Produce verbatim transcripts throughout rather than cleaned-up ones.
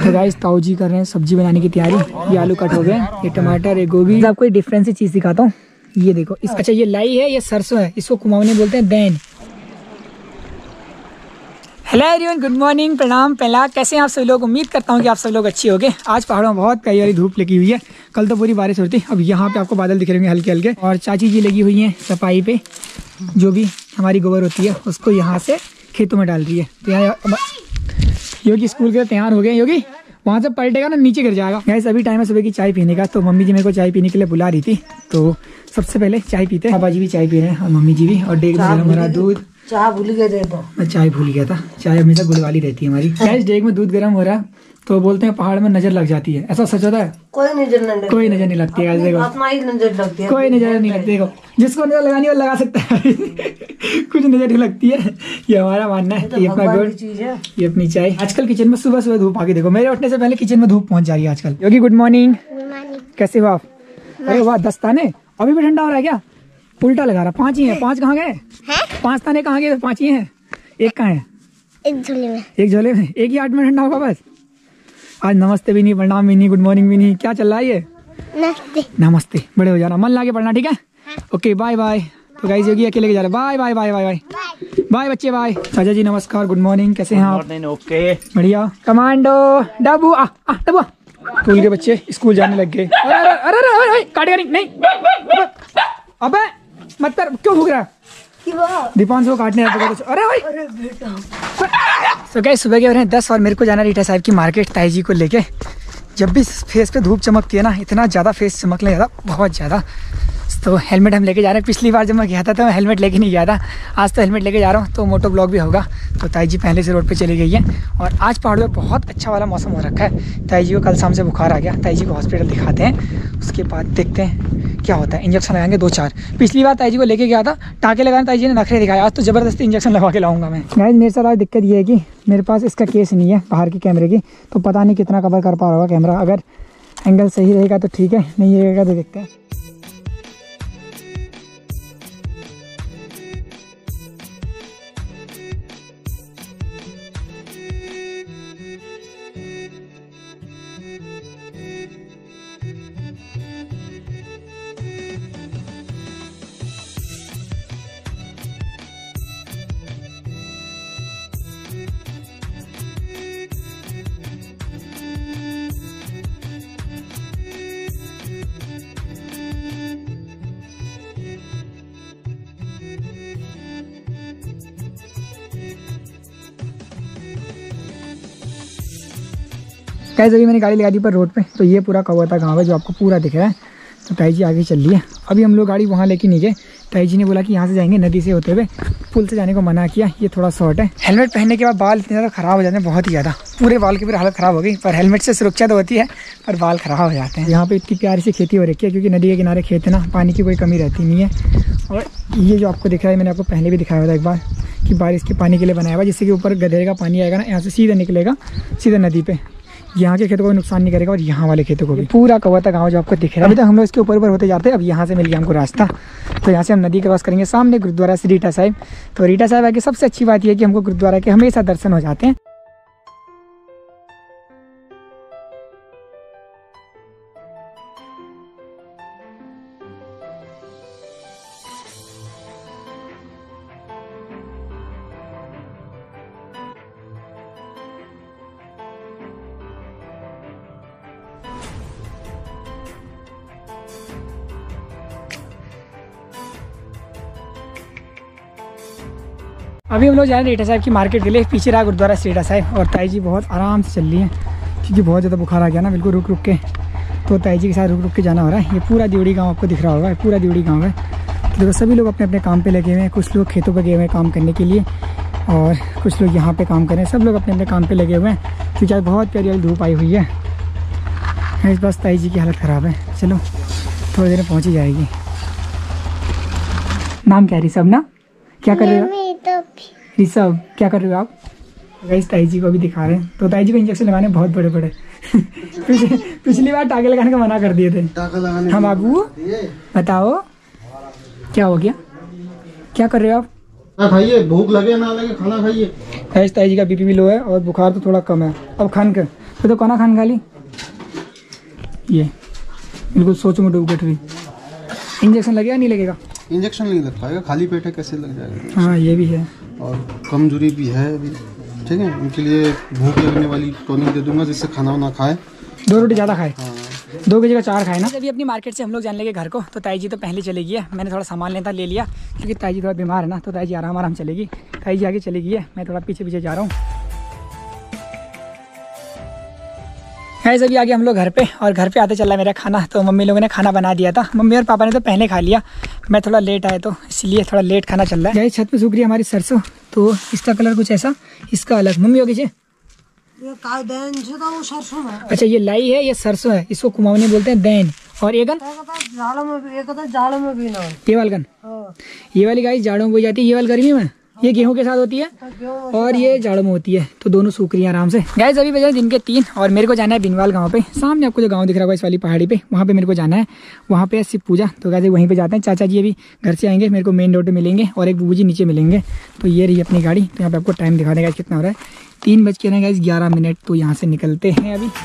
तो गाइस ताऊ जी कर रहे हैं सब्जी बनाने की तैयारी। ये आलू कट हो गए, ये टमाटर, ये गोभी। आपको एक डिफरेंट सी चीज दिखाता हूँ, ये देखो इस अच्छा ये लाई है, ये सरसों है, इसको कुमाऊनी बोलते हैं दैन। हेलो एवरीवन, गुड मॉर्निंग, प्रणाम, पहला कैसे हैं आप सभी लोग। उम्मीद करता हूँ कि आप सब लोग अच्छे होंगे। आज पहाड़ों में बहुत प्यारी वाली धूप लगी हुई है, कल तो पूरी बारिश होती। अब यहाँ पे आपको बादल दिख रहे होंगे हल्के हल्के। और चाची जी लगी हुई हैं सफाई पे, जो भी हमारी गोबर होती है उसको यहाँ से खेतों में डाल रही है। तो यहाँ योगी स्कूल के तैयार हो गए। योगी वहाँ से पलटेगा ना नीचे गिर जाएगा। यहाँ अभी टाइम है सुबह की चाय पीने का, तो मम्मी जी मेरे को चाय पीने के लिए बुला रही थी। तो सबसे पहले चाय पीते हैं। पापा जी भी चाय पी रहे हैं और मम्मी जी भी। और डेग में गरम हो रहा दूध। चाय भूल गए थे तो मैं चाय भूल गया था। चाय हमेशा गुड़ वाली रहती है हमारी। गैस डेग में दूध गर्म हो रहा है, तो बोलते हैं पहाड़ में नजर लग जाती है। ऐसा सच होता है? कोई नजर नहीं कोई नजर नहीं लगती है। देखो आत्मा ही नजर लगती है, कोई नजर नहीं लगती। देखो जिसको नजर लगानी वो लगा सकता है कुछ नजर नहीं लगती है, ये हमारा मानना है। ये अपना गुड़, ये अपनी चाय। आजकल किचन में सुबह सुबह धूप आके देखो, मेरे उठने से पहले किचन में धूप पहुंच जा रही है आजकल। योगी गुड मॉर्निंग, कैसे हो आप? अरे वाह, दस ताने अभी भी ठंडा हो रहा है क्या? उल्टा लगा रहा। पांच ही है। पांच कहाँ गए? पांच ताने कहाँ गए? पांच ही है। एक कहाँ है? एक झोले में। एक झोले में एक ही आठ में ठंडा होगा बस। आज नमस्ते भी नहीं, प्रणाम भी नहीं, गुड मॉर्निंग भी नहीं, क्या चल रहा है ये? नमस्ते नमस्ते। बड़े हो जाना, मन लाके पढ़ना, ठीक है? Okay bye bye. तो गाइस योगी अकेले के जा रहे। Bye bye bye bye bye bye बच्चे बाय। चाचा जी नमस्कार, गुड मॉर्निंग, कैसे हैं आप? ओके बढ़िया। कमांडो डब्बू आ आ डब्बू। स्कूल के बच्चे स्कूल जाने लग गए। अरे अरे अरे अरे काटेगा नहीं नहीं। अबे मत कर, क्यों भूख रहा है? दीपांश को काटने कुछ। अरे भाई तो क्या सुबह के हो रहे हैं दस और मेरे को जाना रीटा साहब की मार्केट ताई जी को लेके। जब भी फेस पे धूप चमकती है ना, इतना ज़्यादा फेस चमकने ज़्यादा बहुत ज़्यादा। तो हेलमेट हम लेके जा रहे हैं। पिछली बार जब मैं गया था तो मैं हेलमेट लेके नहीं गया था, आज तो हेलमेट लेके जा रहा हूँ, तो मोटो ब्लॉग भी होगा। तो ताई जी पहले से रोड पे चली गई है। और आज पहाड़ों में बहुत अच्छा वाला मौसम हो रखा है। ताई जी को कल शाम से बुखार आ गया, ताई जी को हॉस्पिटल दिखाते हैं, उसके बाद देखते हैं क्या होता है। इंजेक्शन लगाएंगे दो चार। पिछली बार ताई जी को लेके गया था, टाँके लगाने ताई जी ने नखरे दिखाया, आज तो ज़बरदस्ती इंजेक्शन लगा के लाऊंगा मैं। गाइस मेरे साथ आज दिक्कत ये है कि मेरे पास इसका केस नहीं है बाहर की कैमरे की, तो पता नहीं कितना कवर कर पा रहा होगा कैमरा। अगर एंगल सही रहेगा तो ठीक है, नहीं रहेगा तो देखते हैं। गाइस अभी मैंने गाड़ी लगा दी पर रोड पे, तो ये पूरा कवर्ता गाँव है जो आपको पूरा दिख रहा है। तो ताई जी आगे चल रही है। अभी हम लोग गाड़ी वहाँ लेके नहीं गए, ताई जी ने बोला कि यहाँ से जाएंगे नदी से होते हुए, पुल से जाने को मना किया। ये थोड़ा शॉर्ट है। हेलमेट पहनने के बाद बाल इतने ज़्यादा ख़राब हो जाते हैं, बहुत ही ज़्यादा। पूरे बाल की पूरी हालत ख़राब हो गई। पर हेलमेट से सुरक्षा तो होती है, पर बाल ख़राब हो जाते हैं। यहाँ पे इतनी प्यारी सी खेती हो रखी है, क्योंकि नदी के किनारे खेत है ना, पानी की कोई कमी रहती नहीं है। और ये जो आपको दिख रहा है, मैंने आपको पहले भी दिखाया था एक बार कि बारिश के पानी के लिए बनाया हुआ, जिससे कि ऊपर गधेरे का पानी आएगा ना, यहाँ से सीधा निकलेगा सीधा नदी पे। यहाँ के खेतों को नुकसान नहीं करेगा और यहाँ वाले खेतों को भी। पूरा कवर्ता गाँव जो आपको दिख रहा है। अभी तक हम लोग इसके ऊपर ऊपर होते जाते हैं। अब यहाँ से मिल गया हमको रास्ता, तो यहाँ से हम नदी क्रॉस करेंगे। सामने गुरुद्वारा श्री रीटा साहिब। तो रीटा साहिब आके सबसे अच्छी बात यह है कि हमको गुरुद्वारा के हमेशा दर्शन हो जाते हैं। अभी हम लोग जा रहे हैं रीटा साहिब की मार्केट के लिए। पीछे रहा गुरुद्वारा श्री रीटा साहिब। और ताई जी बहुत आराम से चल रही है, क्योंकि बहुत ज़्यादा बुखार आ गया ना, बिल्कुल रुक रुक के। तो ताई जी के साथ रुक रुक के जाना हो रहा है। ये पूरा दिवड़ी गांव आपको दिख रहा होगा, पूरा दिवड़ी गांव है। तो देखो सभी लोग अपने अपने काम पे लगे हुए हैं। कुछ लोग खेतों पे गए हुए हैं काम करने के लिए, और कुछ लोग यहाँ पे काम कर रहे हैं। सब लोग अपने अपने काम पे लगे हुए हैं, क्योंकि आज बहुत प्यारी वाली धूप आई हुई है। इस बस ताई जी की हालत ख़राब है। चलो थोड़ी देर में पहुँच ही जाएगी। नाम क्या है? ऋषभ ना? क्या कर रहे हो ऋषभ? क्या कर रहे हो आप? गाइस ताई जी को भी दिखा रहे हैं। तो ताई जी को इंजेक्शन लगाने बहुत बड़े बड़े पिछली पिछली बार टाँके लगाने का मना कर दिए थे हम। बाबू बताओ क्या हो गया, क्या कर रहे हो आप? खाइए, भूख लगे ना लगे खाना खाइए। गाइस ताई जी का बीपी भी लो है और बुखार तो थोड़ा कम है। अब खान कर वो तो कौन खान खाली ये बिल्कुल सोच में डूब गई। इंजेक्शन लगेगा नहीं लगेगा? इंजेक्शन नहीं लग पाएगा, खाली पेट है कैसे लग जाएगा। हाँ ये भी है, और कमजोरी भी है अभी, ठीक है। उनके लिए भूख लगने वाली टॉनिक दे दूंगा जिससे खाना वाना खाए, दो रोटी ज़्यादा खाए। हाँ। दो की जगह चार खाए ना। अभी अपनी मार्केट से हम लोग जाने लगे घर को, तो ताई जी तो पहले चली गई है। मैंने थोड़ा सामान लेता ले लिया क्योंकि ताई जी थोड़ा बीमार है ना, तो ताई जी आराम आराम चलेगी। ताई जी आगे चली गई है, मैं थोड़ा पीछे पीछे जा रहा हूँ। गाइस अभी आगे हम लोग घर पे, और घर पे आते चला मेरा खाना। तो मम्मी लोगों ने खाना बना दिया था, मम्मी और पापा ने तो पहले खा लिया, मैं थोड़ा लेट आया तो इसलिए थोड़ा लेट खाना चल रहा है। गाइस छत पे सूख रही है हमारी सरसों, तो इसका कलर कुछ ऐसा, इसका अलग। मम्मी होगी जी ये का दैन जो था वो सरसों है। अच्छा ये लाई है, ये सरसों है, इसको कुमाऊनी बोलते हैं दैन। और ये गन जाड़ों में भी, एक होता है जाड़ों में भी ना। ये वाली गन, हाँ। ये वाली गाइस जाड़ों में बोई जाती है, ये वाली गर्मी में। ये गेहूं के साथ होती है और ये जाड़ों में होती है, तो दोनों सूख रही है आराम से। गाइस अभी बजे दिन के तीन, और मेरे को जाना है बिनवाल गांव पे। सामने आपको जो गांव दिख रहा होगा इस वाली पहाड़ी पे, वहाँ पे मेरे को जाना है। वहाँ पे शिव पूजा, तो गाइस वहीं पे जाते हैं। चाचा जी अभी घर से आएंगे, मेरे को मेन रोड पे मिलेंगे, और एक बूबू जी नीचे मिलेंगे। तो ये रही अपनी गाड़ी। तो यहाँ पे आपको टाइम दिखा देगा कितना हो रहा है, तीन बज के रहे गाइस ग्यारह मिनट। तो यहाँ से निकलते हैं अभी।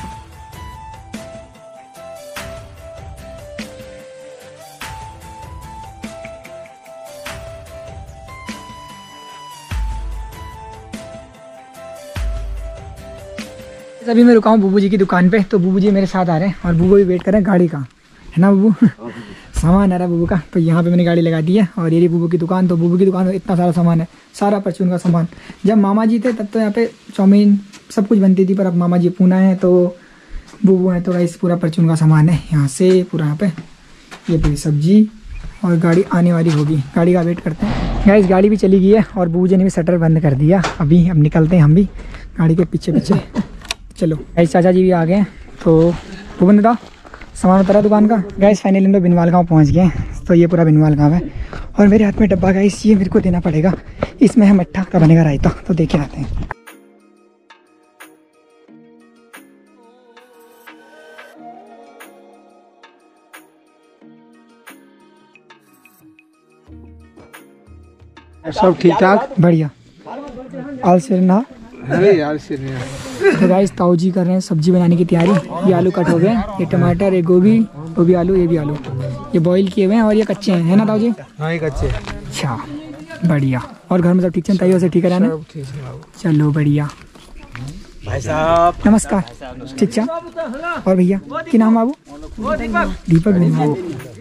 अभी मैं रुका हूँ बूबू जी की दुकान पे, तो बूबू जी मेरे साथ आ रहे हैं, और बूबू भी वेट कर रहे हैं गाड़ी का, है ना बूबू? सामान आ रहा है बूबू का। तो यहाँ पे मैंने गाड़ी लगा दी है, और ये बूबू की दुकान। तो बूबू की दुकान में इतना सारा सामान है, सारा परचून का सामान। जब मामा जी थे तब तो यहाँ पे चाउमीन सब कुछ बनती थी, पर अब मामा जी पूना है तो बूबू है, तो गाइस पूरा परचून का सामान है यहाँ से पूरा। यहाँ पे ये पूरी सब्जी, और गाड़ी आने वाली होगी, गाड़ी का वेट करते हैं। गाइस गाड़ी भी चली गई है, और बूबू जी ने भी शटर बंद कर दिया। अभी अब निकलते हैं हम भी गाड़ी के पीछे पीछे। चलो गाइस चाचा जी भी आ गए, तो वो बंद था सामान उतरा दुकान का। गाइस फाइनली हम लोग बिनवाल गाँव पहुँच गए हैं। तो ये पूरा बिनवाल गाँव है, और मेरे हाथ में डब्बा गाइस ये मेरे को देना पड़ेगा। इसमें है मट्ठा का बनेगा रायता, तो देखे आते हैं। सब ठीक ठाक, बढ़िया। आल से ना अरे यार से तो गाइस ताऊ जी कर रहे हैं सब्जी बनाने की तैयारी। ये आलू कट हो गए, ये टमाटर, ये गोभी, वो भी आलू, ये भी आलू, ये बॉईल किए हुए हैं, और ये कच्चे हैं, है ना ताऊ जी? हाँ ये कच्चे। अच्छा बढ़िया। और घर में सब ठीक है? ताइयों से ठीक है ना? चलो बढ़िया। भाई साहब नमस्कार। ठीक है। और भैया की नाम बाबू? दीपक बिनवाल।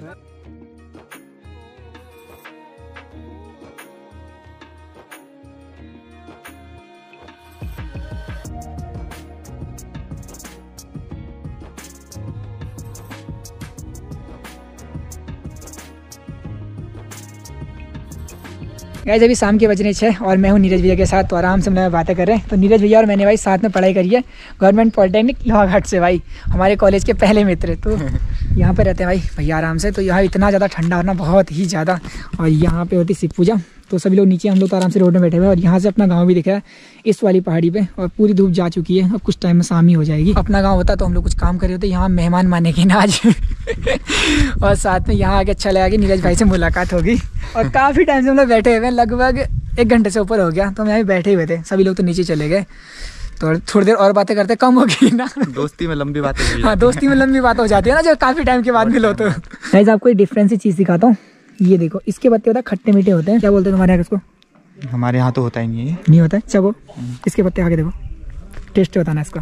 गाइस अभी शाम के बज रहे छः, और मैं हूँ नीरज भैया के साथ। तो आराम से हम लोग बातें कर रहे हैं। तो नीरज भैया और मैंने भाई साथ में पढ़ाई करी है गवर्नमेंट पॉलिटेक्निक लोहाघाट से, भाई हमारे कॉलेज के पहले मित्र। तो यहाँ पे रहते हैं भाई भैया आराम से। तो यहाँ इतना ज़्यादा ठंडा होना, बहुत ही ज़्यादा। और यहाँ पे होती शिव पूजा, तो सभी लोग नीचे, हम लोग तो आराम से रोड में बैठे हुए हैं। और यहाँ से अपना गाँव भी दिख रहा है इस वाली पहाड़ी पे, और पूरी धूप जा चुकी है, अब कुछ टाइम में शाम ही हो जाएगी। अपना गाँव होता तो हम लोग कुछ काम करे होते, यहाँ मेहमान माने के ना आज। और साथ में यहाँ आके अच्छा लगा कि नीरज भाई से मुलाकात होगी। और काफ़ी टाइम से हम लोग बैठे हुए हैं, लगभग एक घंटे से ऊपर हो गया। तो हम यहाँ बैठे हुए थे, सभी लोग तो नीचे चले गए। तो थोड़ी देर और बातें करते, कम होगी ना? दोस्ती में लंबी बातें। हाँ दोस्ती में लंबी बात हो जाती है ना, जब काफ़ी टाइम के बाद मिलो। तो गाइस आपको एक डिफरेंस चीज़ दिखाता हूँ। ये देखो, इसके पत्ते होता है खट्टे मीठे होते हैं। क्या बोलते हैं तुम्हारे यहाँ इसको? हमारे यहाँ तो होता ही नहीं है। नहीं होता है? चलो इसके पत्ते खा के देखो, टेस्ट होता ना इसका,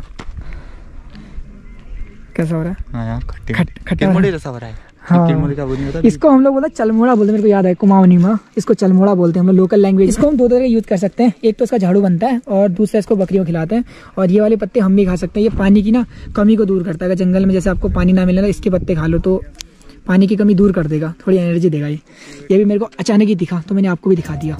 कैसा हो रहा है? हाँ यार खट्टे खट- खट्टा किरमुड़ी जैसा हो रहा है। हाँ। किरमुड़ी का वो नहीं होता? इसको हम लोग बोलते हैं चलमोड़ा बोलते हैं, मेरे को याद है कुमाऊनी में इसको चलमोड़ा बोलते हैं हम लोग, लोकल लैंग्वेज। इसको हम दो तरह यूज़ कर सकते हैं, एक तो इसका झाड़ू बनता है, और दूसरा इसको बकरियों को खिलाते हैं। और ये वाले पत्ते हम भी खा सकते हैं, ये पानी की ना कमी को दूर करता है। अगर जंगल में जैसे आपको पानी ना मिले ना, इसके पत्ते खा लो तो पानी की कमी दूर कर देगा, थोड़ी एनर्जी देगा। ये ये भी मेरे को अचानक ही दिखा, तो मैंने आपको भी दिखा दिया।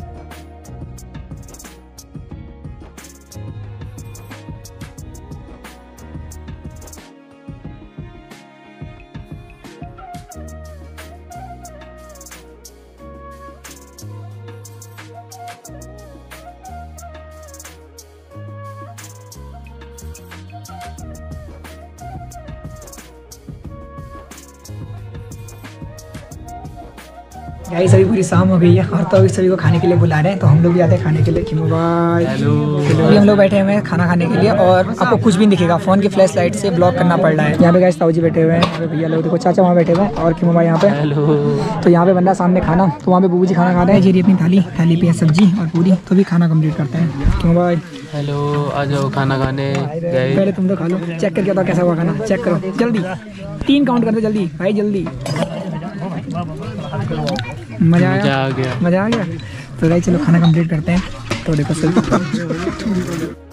गाइस अभी पूरी शाम हो गई है और तो अभी सभी को खाने के लिए बुला रहे हैं, तो हम लोग भी आते हैं खाने के लिए। कि मोबाइल अभी हम लोग बैठे हुए हैं खाना खाने के लिए और आपको कुछ भी नहीं दिखेगा, फोन की फ्लैश लाइट से ब्लॉक करना पड़ रहा है। यहाँ पे गाइस ताऊ जी बैठे हुए हैं, यहाँ पे भैया लोग देखो, चाचा वहाँ बैठे हुए हैं और कि मोबाइल यहाँ पे। तो यहाँ पे बन रहा है सामने खाना, तो वहाँ पे बूबू जी खाना खा रहे हैं। जी अपनी थाली थाली पे है सब्जी और पूरी, तो भी खाना कंप्लीट करते हैं। कि मोबाइल हेलो, आ जाओ खाना खाने। पहले तुम तो खा लो, चेक करके बताओ कैसा हुआ खाना, चेक करो जल्दी, तीन काउंट कर दो जल्दी भाई जल्दी। मजा आया, मजा आ गया मजा आ गया। तो भाई चलो खाना कंप्लीट करते हैं। तो देखो सर